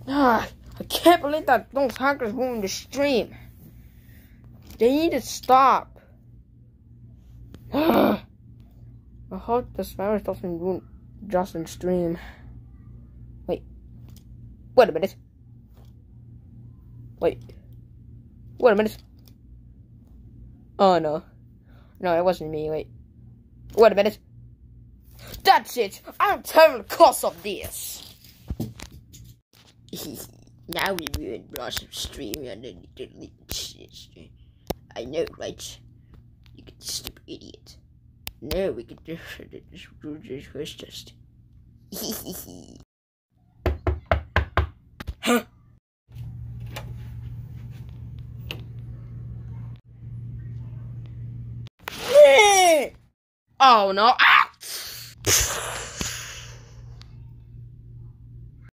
I can't believe that those hackers ruined the stream. They need to stop. I hope the spammers doesn't ruin Justin's stream. Wait a minute. Wait a minute. Oh no. No, it wasn't me. Wait a minute. That's it. I'll tell the cost of this. Now we ruined Blossom's stream and then delete stream. I know, right? You stupid idiot. No, we can do this was just. Huh? Oh no! Ah!